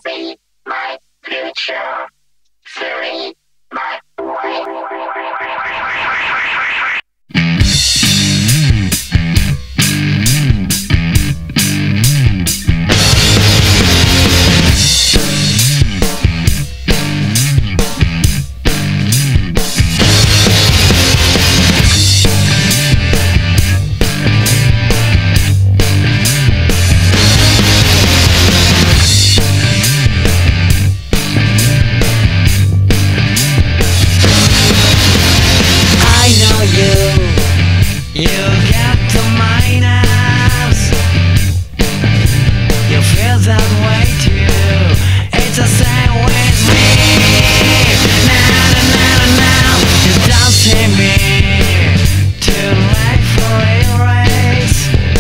See my future. Feeling my You got the minus. You feel that way too. It's the same with me. Now, now, now, you don't see me. Too late for a race.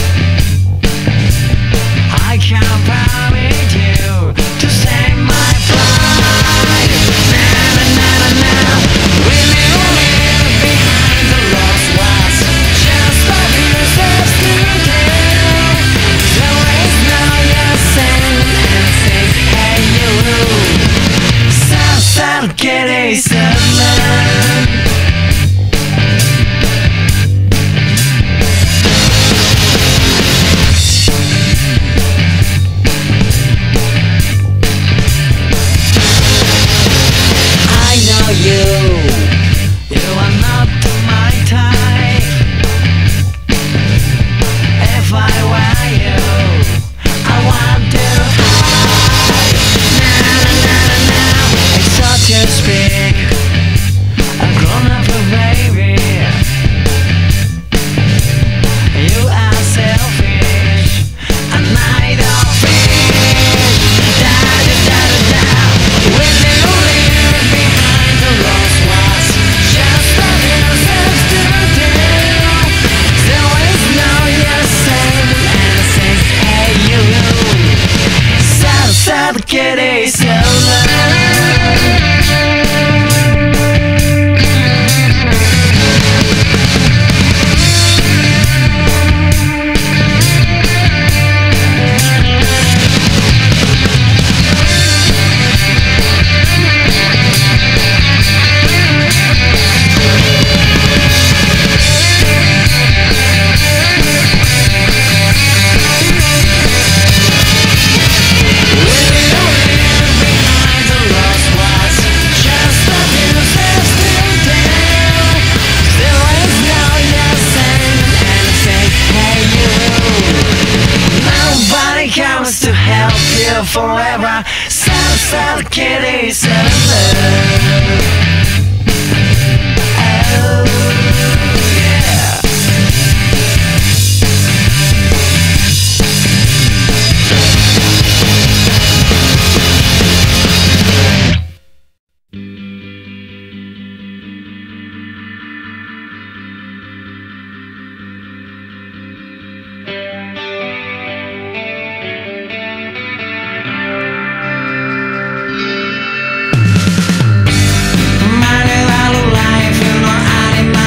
I can't permit you to save my pride. Now, now, now, will you leave behind the lost ones? Just like yourself to do. There is no use saying anything. Hey you, so getting summoned. I know you are not my type. If I were you, I want to hide. Now, now, it's so to speak, a grown-up baby. You are selfish, and I don't fish. Da da da da da. Will you leave behind the lost ones? Just let yourself to do. There is no use saying anything. Hey you, sad kitty, so low. Comes to help you forever. Sad kitty, so low. Oh yeah. Life, you know I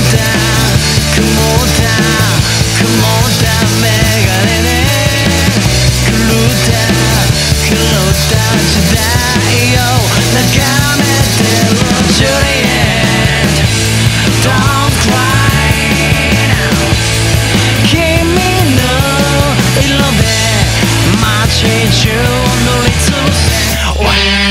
メガネで狂った時代を眺めてるジュリエット Don't cry now 君の色で街中を塗りつぶせ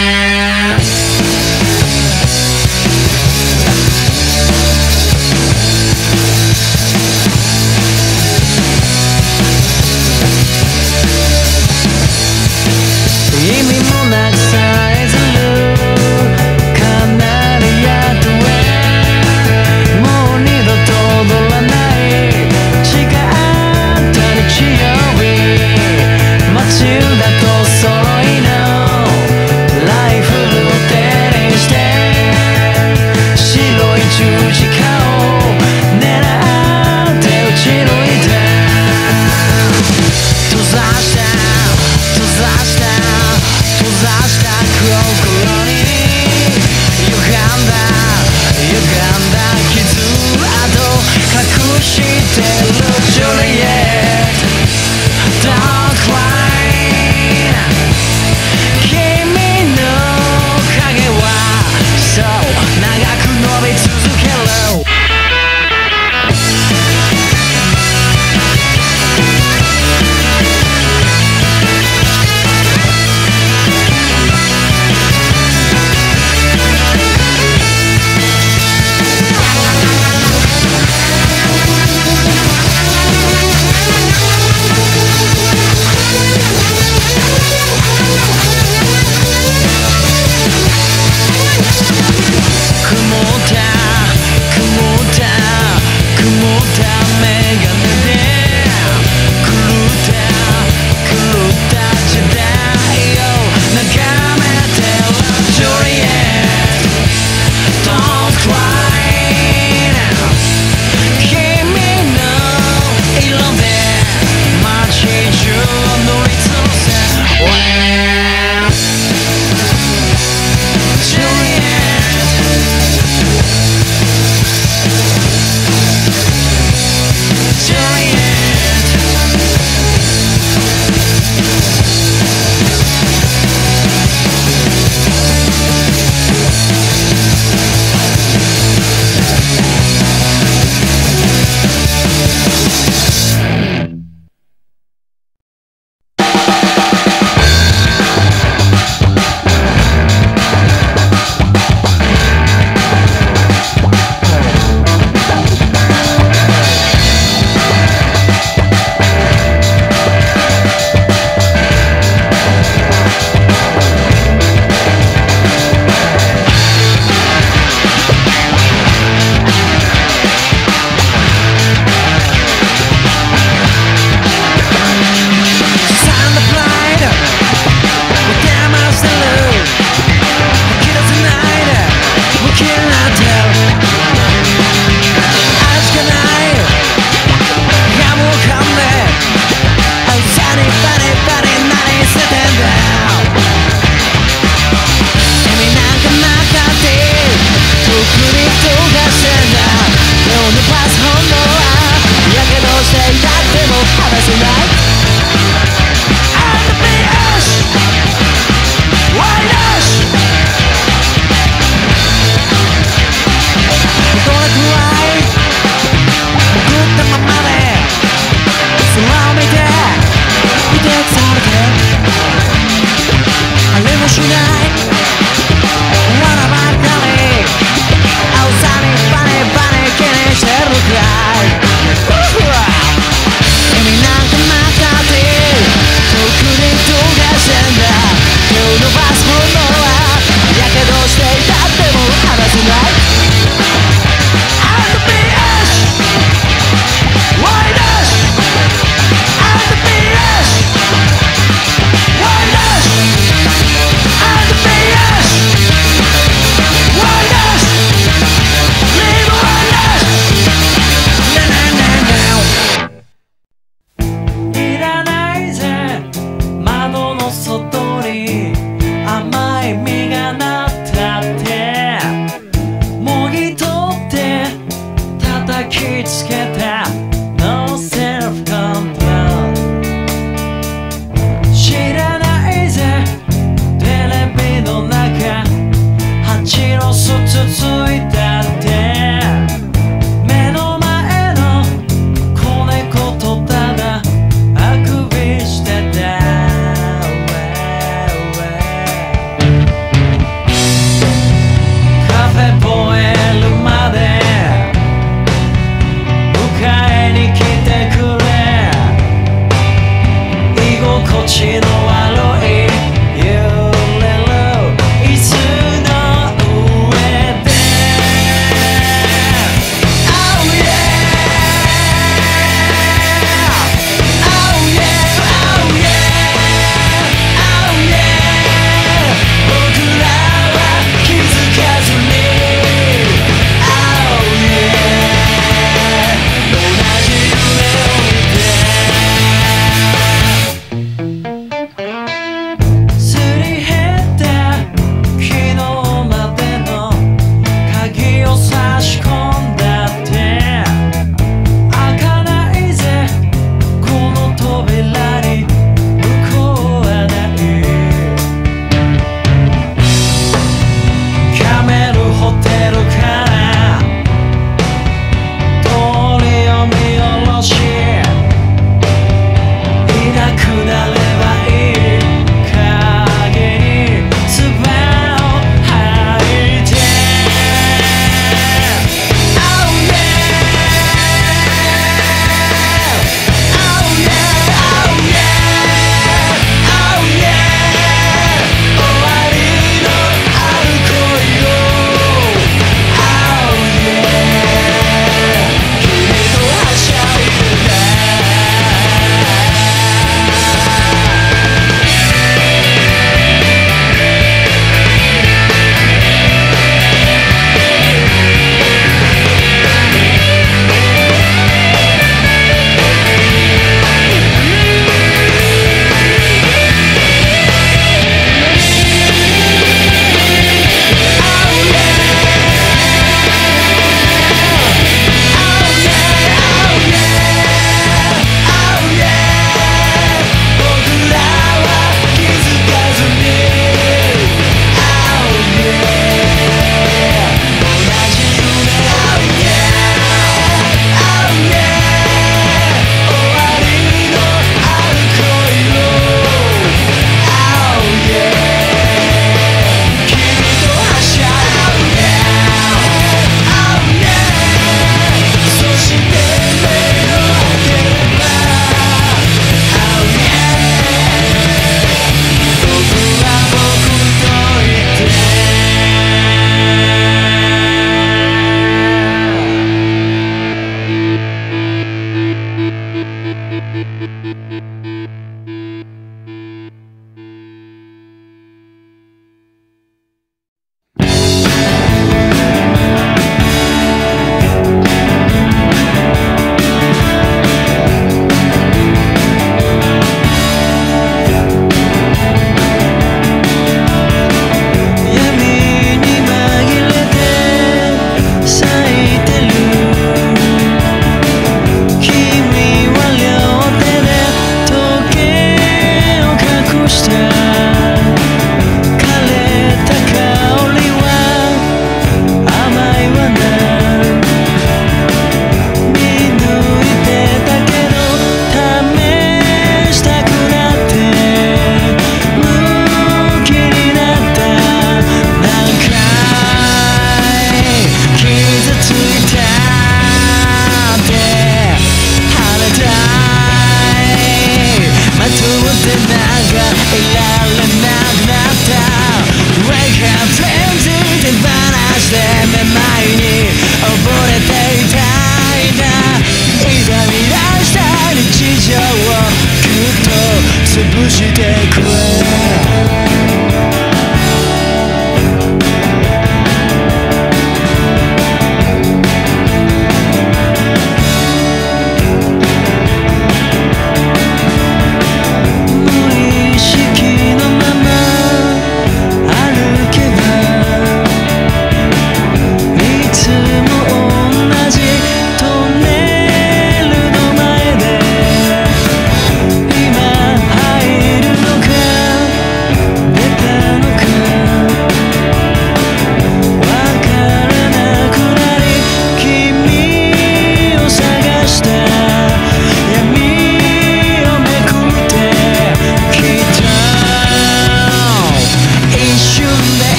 意味もなくさえずるカナリア島へもう二度と踊らない誓った日曜日マチルダと揃いのライフルを手にして白い十字架を狙って撃ち抜いた閉ざした心に歪んだ傷跡隠してるジュリエット Don't cry 君の影はそう長く伸び続ける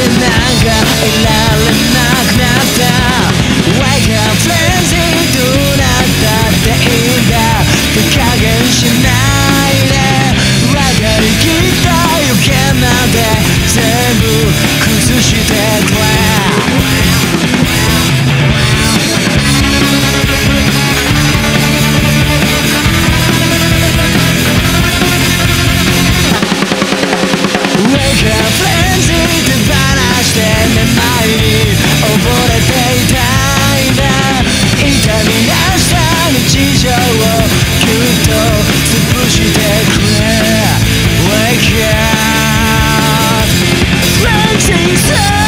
いられなくなった Wake up frenzy どうなったっていいんだ手加減しないで分かりきった予見なんて全部崩してくれWake up frenzy 手放してめまいに溺れていたいんだ痛み出した日常をぎゅっと潰してくれ Wake up frenzy say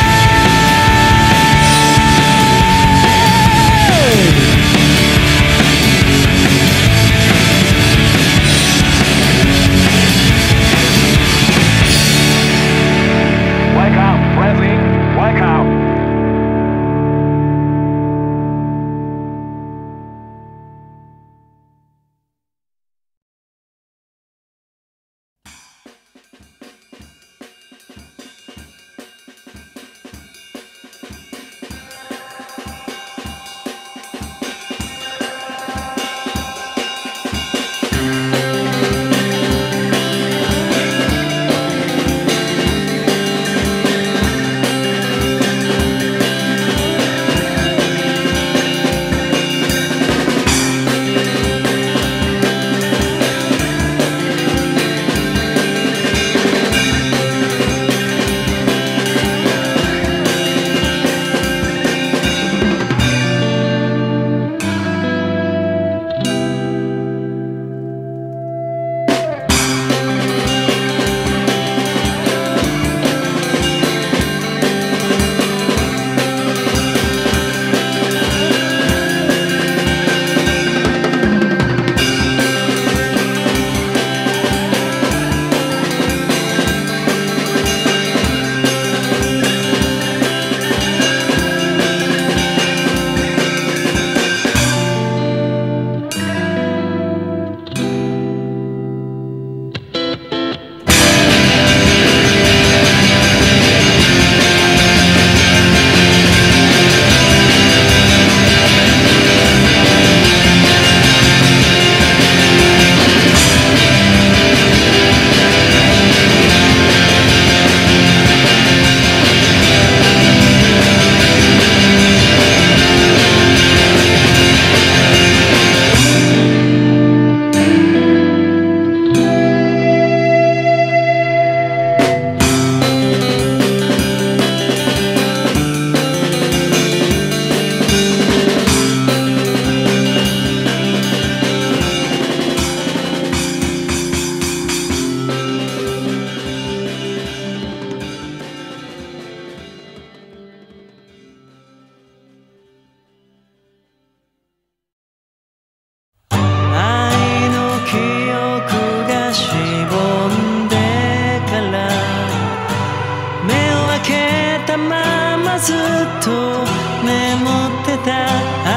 ずっと眠ってた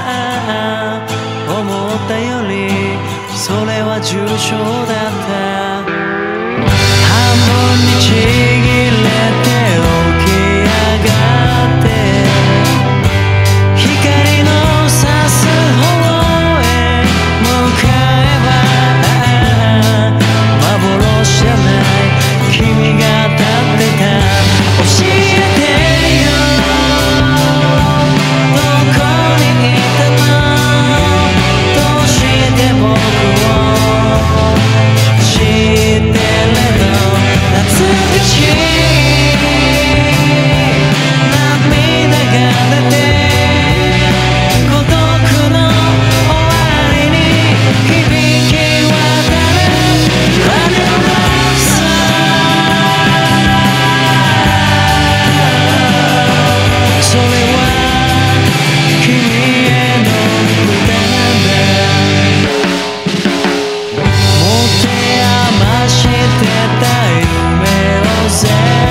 思ったよりそれは重症だった半分にちぎれて起き上がって光の差す方へ向かえば幻じゃない君が立ってた教えて持て余してた夢を全部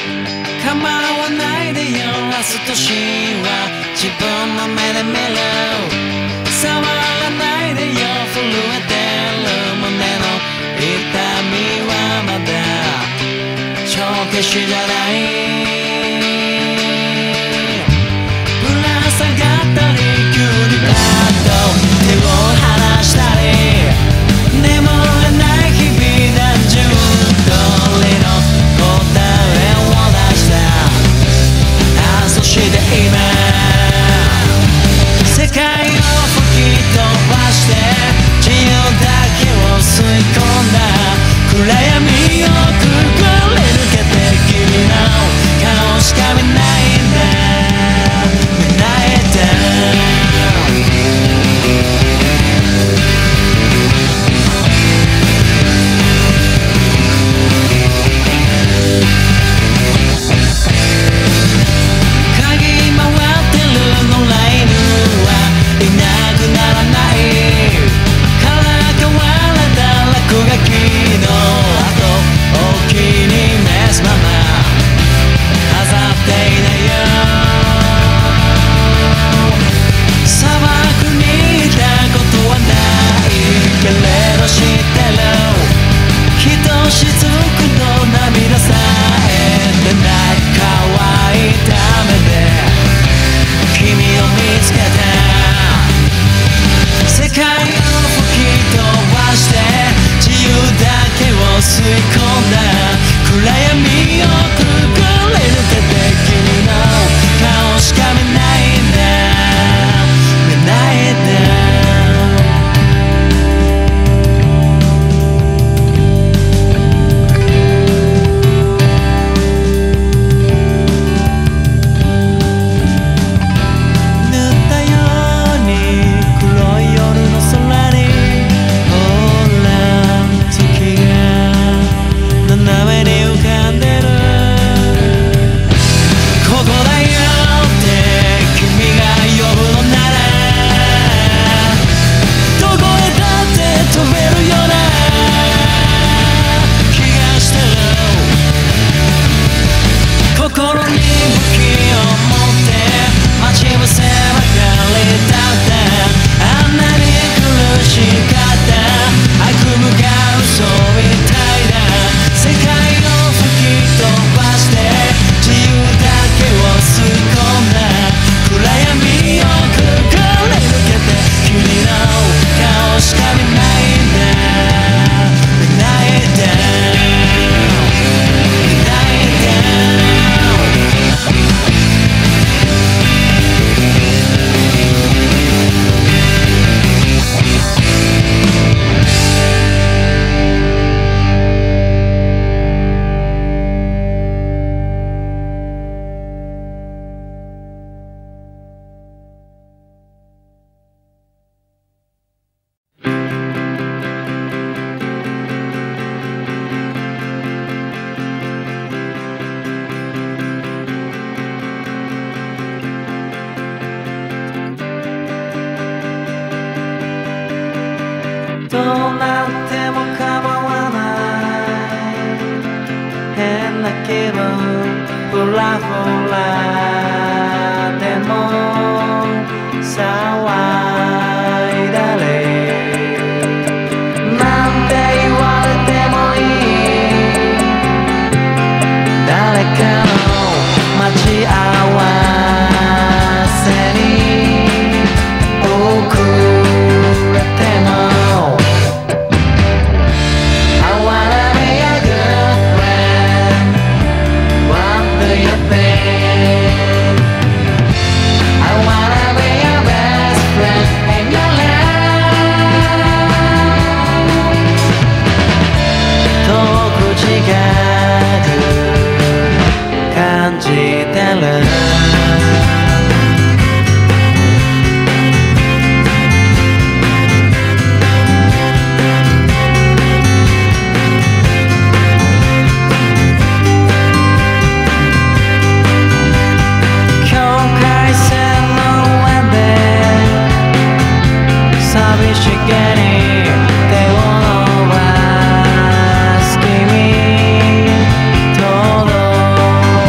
構わないでよ明日としは自分の目で見る触らないでよ震えてる胸の痛みはまだ帳消しじゃないぶら下がったり急にパッと手を離したり眠れない日々何十通りの答えを出したそして今世界を吹き飛ばして自由だけを吸い込んだ暗闇をくぐり抜けて君の顔しか見ないんだ見ないで嗅ぎ回ってる野良犬はいなくならないからかわれた落書きの後お気に召すまま飾っていないよ砂漠にいたことはないけれど知ってるひとしずくの涙さえ出ない乾いた目で君を見つけた世界を吹き飛ばして自由だけを吸い込んだ暗闇をくぐり抜けて君の顔しか見ないんだ見ないでどうなっても構わない変な気分フラフラでも騒いだりなんて言われてもいい誰かの待ち合わせに遅れても感じてる境界線の上で寂しげに手を伸ばす君届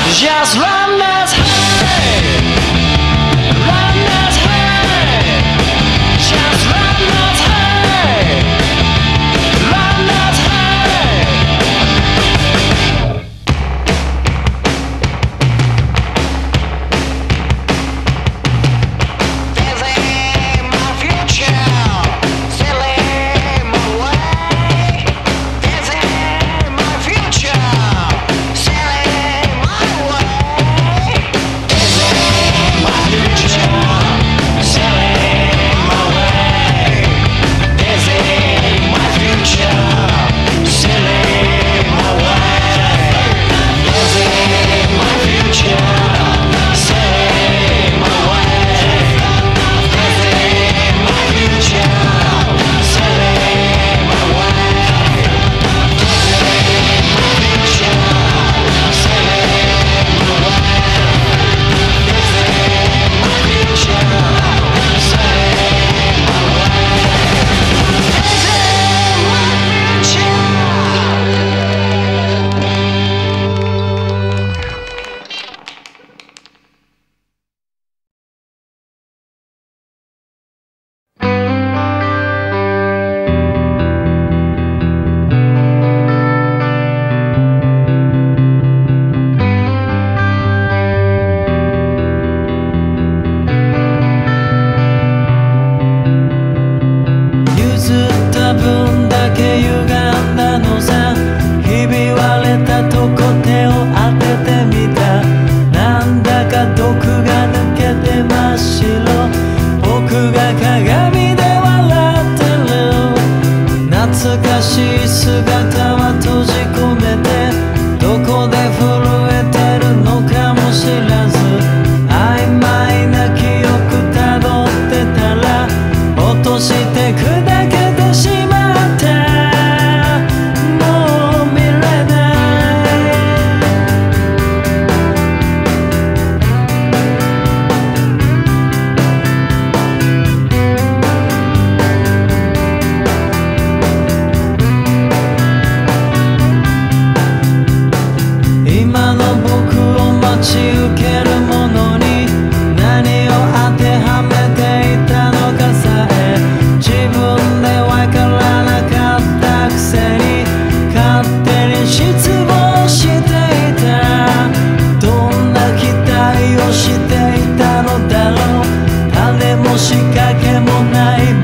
Just run as high, run as high, just run as high, run as high. This ain't my future, sailing my way. This ain't my future, sailing my way. This ain't my future, sailing my way. This ain't my future, sailing my way. This ain't my future, sailing my way. This ain't my future, sailing my way. This ain't my future, sailing my way. This ain't my future, sailing my way. This ain't my future.譲った分だけ歪んだのさ。ひび割れたとこ手を当ててみた。なんだか毒が抜けて真っ白。僕が鏡で笑ってる。懐かしい姿は閉じ込めて、どこで震えてるのかも知らず、曖昧な記憶たどってたら落として砕けてしまった。もう見れない。今の僕を待ち受けるものに何を当てはめていたのかさえ自分でわからなかったくせに勝手に失望していた。どんな期待をしていたのだろう。種も仕掛けもない